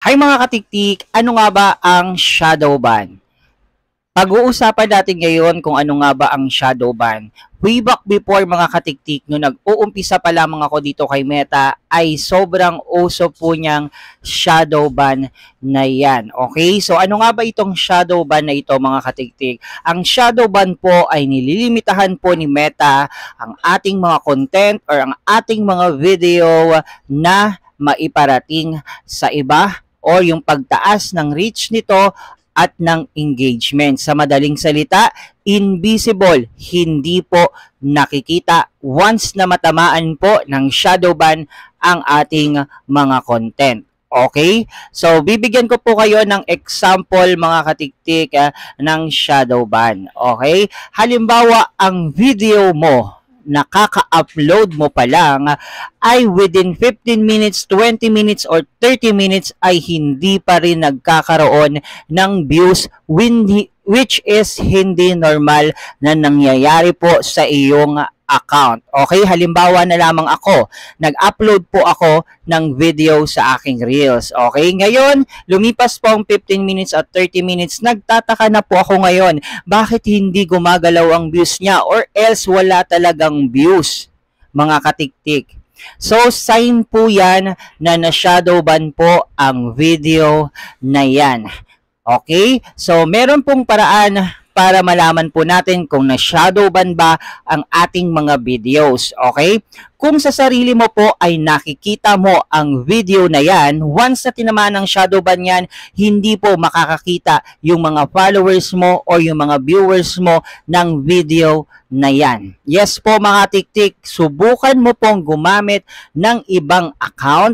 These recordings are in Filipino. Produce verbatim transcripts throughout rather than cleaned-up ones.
Hi mga katiktik, ano nga ba ang shadow ban? Pag-uusapan natin ngayon kung ano nga ba ang shadow ban. Way back before mga katiktik, nung nag-uumpisa pa lamang ako dito kay Meta, ay sobrang uso po niyang shadow ban na yan. Okay? So ano nga ba itong shadow ban na ito mga katiktik? Ang shadow ban po ay nililimitahan po ni Meta ang ating mga content or ang ating mga video na maiparating sa iba or yung pagtaas ng reach nito at ng engagement. Sa madaling salita, invisible, hindi po nakikita once na matamaan po ng shadow ban ang ating mga content. Okay? So, bibigyan ko po kayo ng example mga katiktik uh, ng shadow ban. Okay? Halimbawa, ang video mo nakaka-upload mo pa lang ay within fifteen minutes, twenty minutes, or thirty minutes ay hindi pa rin nagkakaroon ng views which is hindi normal na nangyayari po sa iyong account. Okay, halimbawa na lamang ako, nag-upload po ako ng video sa aking Reels. Okay, ngayon, lumipas po ang fifteen minutes at thirty minutes, nagtataka na po ako ngayon, bakit hindi gumagalaw ang views niya or else wala talagang views, mga katiktik. So, sign po yan na na-shadow ban po ang video na yan. Okay, so meron pong paraan para malaman po natin kung na-shadow ban ba ang ating mga videos, okay? Kung sa sarili mo po ay nakikita mo ang video na yan, once na tinamaan ng shadow ban yan, hindi po makakakita yung mga followers mo o yung mga viewers mo ng video na yan. Yes po mga tiktik, subukan mo pong gumamit ng ibang account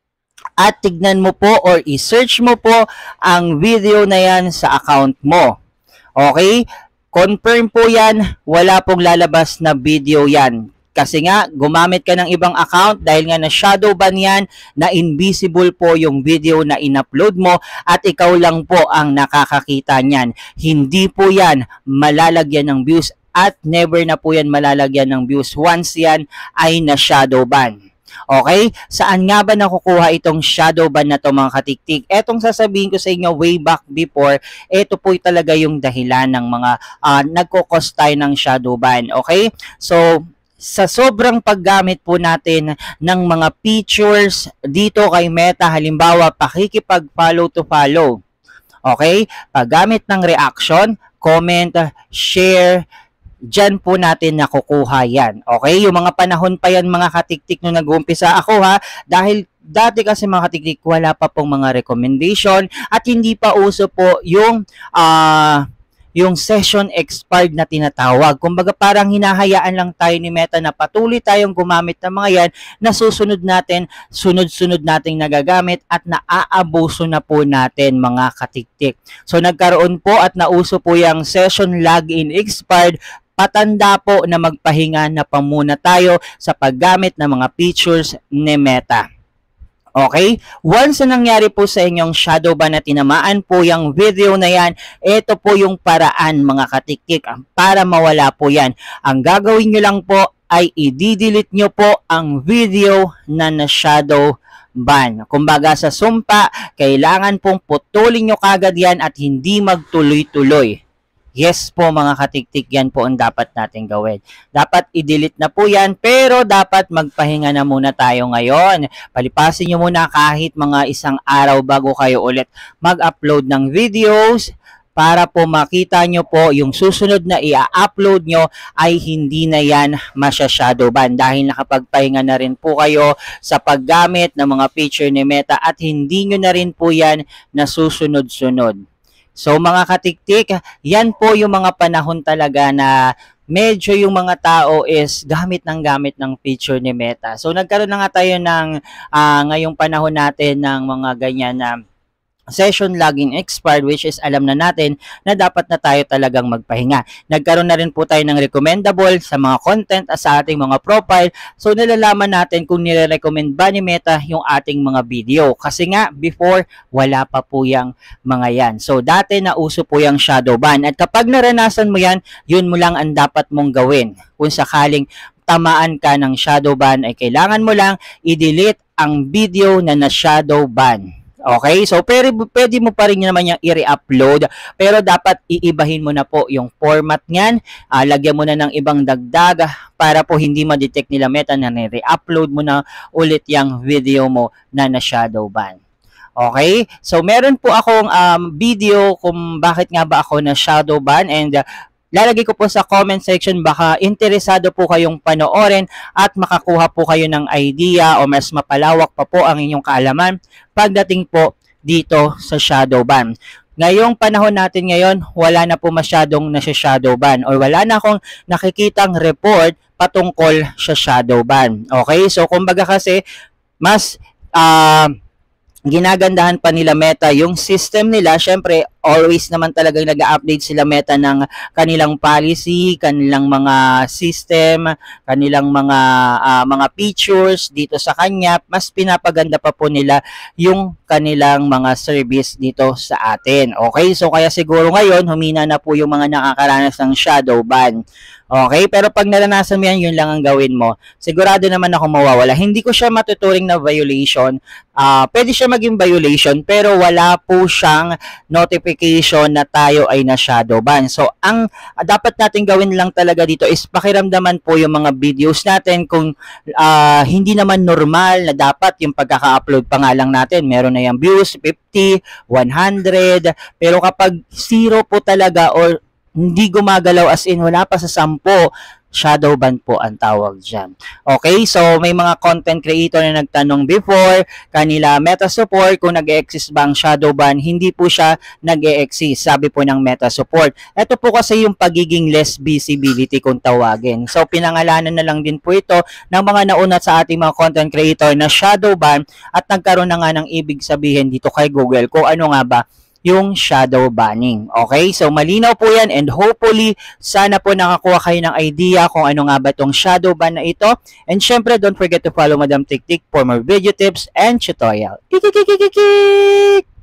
at tignan mo po or i-search mo po ang video na yan sa account mo. Okay? Confirm po yan, wala pong lalabas na video yan. Kasi nga, gumamit ka ng ibang account dahil nga na shadow ban yan, na invisible po yung video na in-upload mo at ikaw lang po ang nakakakita niyan. Hindi po yan malalagyan ng views at never na po yan malalagyan ng views once yan ay na shadow ban. Okay? Saan nga ba nakukuha itong shadow ban na to mga katiktik? Etong sasabihin ko sa inyo way back before, ito po talaga yung dahilan ng mga uh, nagkukos tayo ng shadow ban. Okay? So, sa sobrang paggamit po natin ng mga features dito kay Meta, halimbawa, pakikipag-follow to follow. Okay? Paggamit ng reaction, comment, share, diyan po natin nakukuha yan. Okay? Yung mga panahon pa yan mga katiktik nung nag-uumpisa ako ha, dahil dati kasi mga katiktik wala pa pong mga recommendation at hindi pa uso po yung uh, yung session expired na tinatawag. Kumbaga parang hinahayaan lang tayo ni Meta na patuloy tayong gumamit ng mga yan na susunod natin, sunod-sunod nating nagagamit at naaabuso na po natin mga katiktik. So nagkaroon po at nauso po yung session login expired, patanda po na magpahinga na pa muna tayo sa paggamit ng mga features ni Meta. Okay? Once na nangyari po sa inyong shadow ban na tinamaan po yung video na yan, ito po yung paraan mga katiktik para mawala po yan. Ang gagawin nyo lang po ay i-delete nyo po ang video na na-shadow ban. Kumbaga sa sumpa, kailangan pong putulin nyo kagad yan at hindi magtuloy-tuloy. Yes po mga katiktik, yan po ang dapat natin gawin. Dapat i-delete na po yan, pero dapat magpahinga na muna tayo ngayon. Palipasin nyo muna kahit mga isang araw bago kayo ulit mag-upload ng videos para po makita nyo po yung susunod na i-upload nyo ay hindi na yan masya-shadow ban dahil nakapagpahinga na rin po kayo sa paggamit ng mga feature ni Meta at hindi nyo na rin po yan nasusunod-sunod. So mga katiktik, yan po yung mga panahon talaga na medyo yung mga tao is gamit ng gamit ng feature ni Meta. So nagkaroon na nga tayo ng uh, ngayong panahon natin ng mga ganyan na session login expired, which is alam na natin na dapat na tayo talagang magpahinga. Nagkaroon na rin po tayo ng recommendable sa mga content at sa ating mga profile. So nalalaman natin kung nire-recommend ba ni Meta yung ating mga video. Kasi nga before wala pa po yung mga yan. So dati na uso po yung shadow ban. At kapag naranasan mo yan, yun mo lang ang dapat mong gawin. Kung sakaling tamaan ka ng shadow ban ay kailangan mo lang i-delete ang video na na shadow ban. Okay? So, pero pwede mo pa rin naman yung i-re-upload, pero dapat iibahin mo na po yung format niyan. Uh, lagyan mo na ng ibang dagdag para po hindi ma-detect nila Meta na re-upload mo na ulit yung video mo na na-shadow ban. Okay? So, meron po akong um, video kung bakit nga ba ako na shadow ban, and uh, lalagay ko po sa comment section, baka interesado po kayong panoorin at makakuha po kayo ng idea o mas mapalawak pa po ang inyong kaalaman pagdating po dito sa shadow ban. Ngayong panahon natin ngayon, wala na po masyadong nasa shadow ban or wala na akong nakikitang report patungkol sa shadow ban. Okay? So, kumbaga kasi, mas uh, ginagandahan pa nila Meta yung system nila. Syempre, always naman talagang nag-update sila Meta ng kanilang policy, kanilang mga system, kanilang mga uh, mga features dito sa kanya. Mas pinapaganda pa po nila yung kanilang mga service dito sa atin. Okay? So, kaya siguro ngayon, humina na po yung mga nakakaranas ng shadow ban. Okay? Pero pag naranasan mo yan, yun lang ang gawin mo. Sigurado naman ako mawawala. Hindi ko siya matuturing na violation. Uh, pwede siya maging violation, pero wala po siyang notification na tayo ay na shadow ban. So, ang uh, dapat natin gawin lang talaga dito is pakiramdaman po yung mga videos natin kung uh, hindi naman normal na dapat yung pagkaka-upload pa nga lang natin. Meron na yung views, fifty, one hundred. Pero kapag zero po talaga or hindi gumagalaw, as in wala pa sa sampo, shadow ban po ang tawag dyan. Okay, so may mga content creator na nagtanong before, kanila Meta support, kung nag-e-exist ba ang shadow ban, hindi po siya nag-e-exist, sabi po ng Meta support. Ito po kasi yung pagiging less visibility kung tawagin. So pinangalanan na lang din po ito ng mga nauna sa ating mga content creator na shadow ban, at nagkaroon na nga ng ibig sabihin dito kay Google kung ano nga ba yung shadow banning. Okay? So, malinaw po yan, and hopefully, sana po nakakuha kayo ng idea kung ano nga ba itong shadow ban na ito. And syempre, don't forget to follow Madam Tiktik for more video tips and tutorial. Kikikikikik!